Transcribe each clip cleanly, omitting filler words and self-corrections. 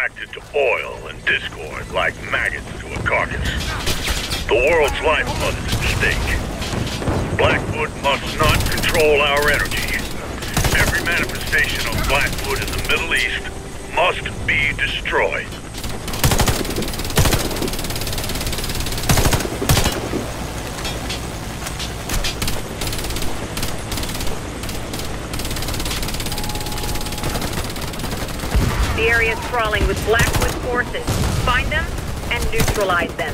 attracted to oil and discord like maggots to a carcass. The world's lifeblood is at stake. Blackwood must not control our energy. Every manifestation of Blackwood in the Middle East must be destroyed. The area is crawling with Blackwood forces. Find them and neutralize them.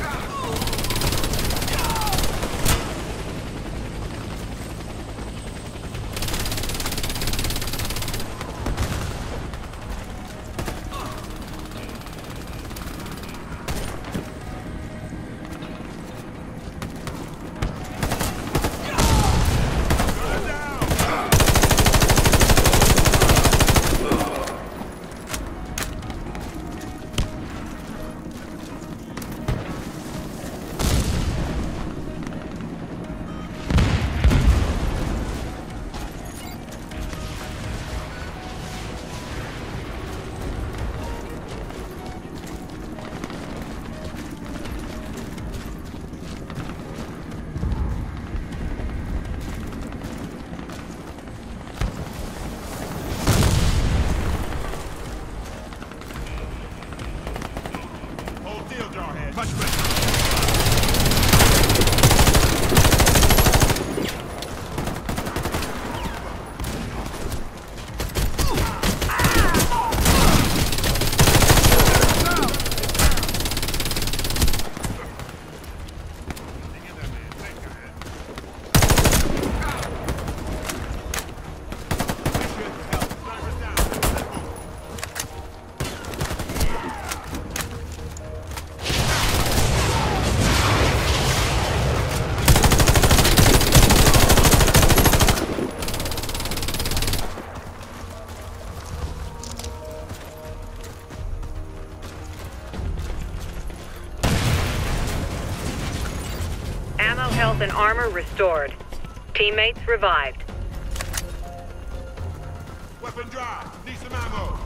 Health and armor restored. Teammates revived. Weapon drive. Need some ammo.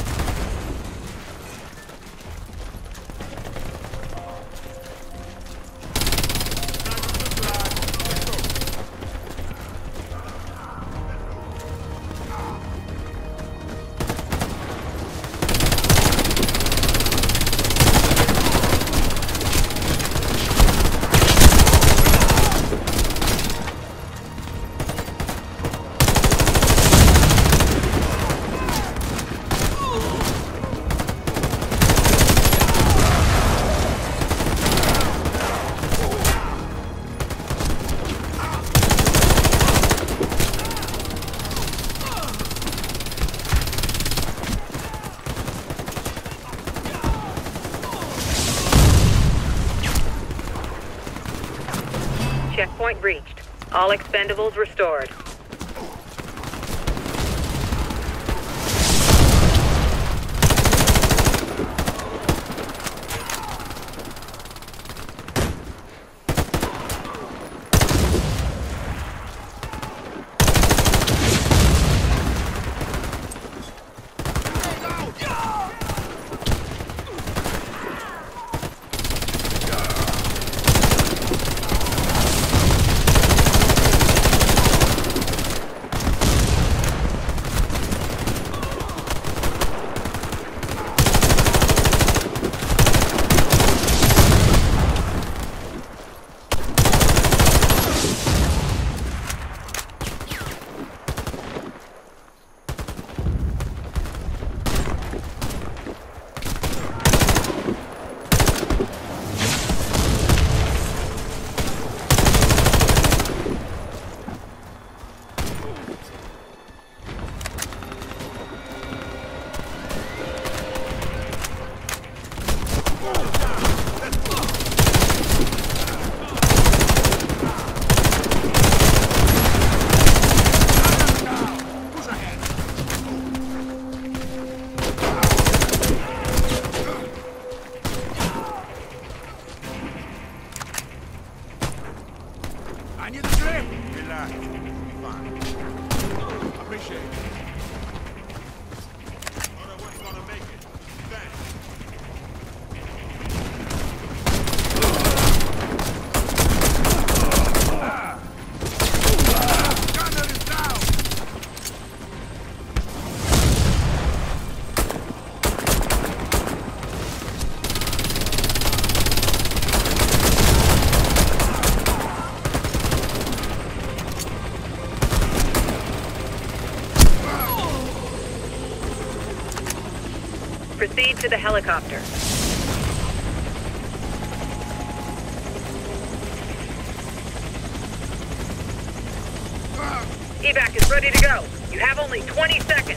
Checkpoint reached. All expendables restored. Proceed to the helicopter. Evac is ready to go. You have only 20 seconds.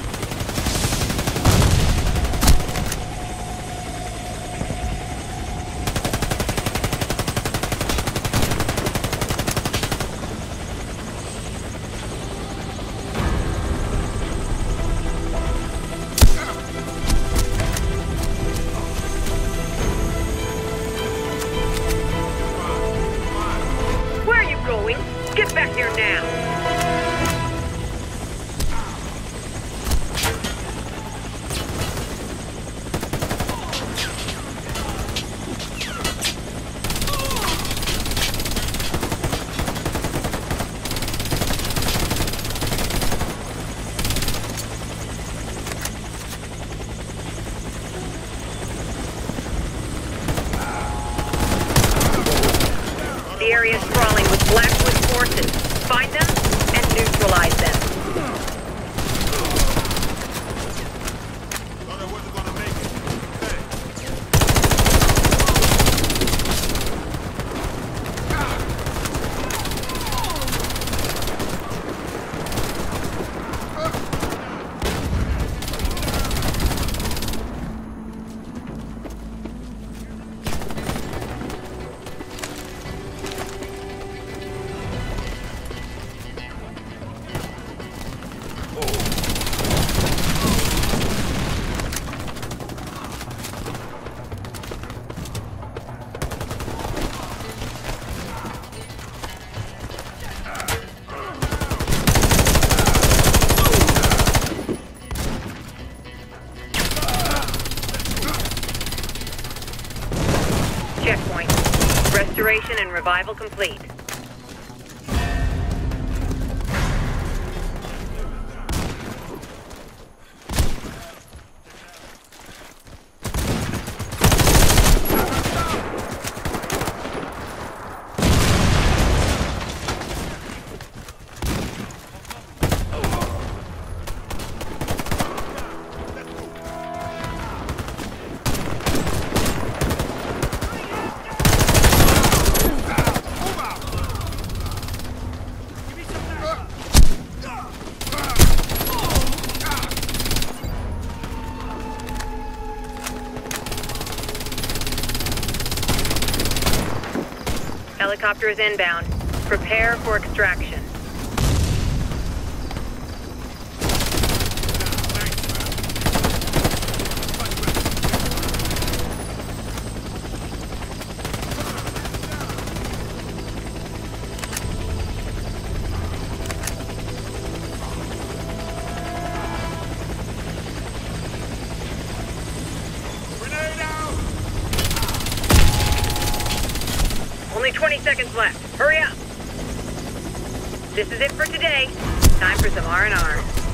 Where are you going? Get back here now. The area is crawling with Blackwood forces. Find them and neutralize them. Thought I wasn't gonna make it. Checkpoint. Restoration and revival complete. Helicopter is inbound. Prepare for extraction. Grenade out! Only 20 seconds left. Hurry up. This is it for today. Time for some R&R.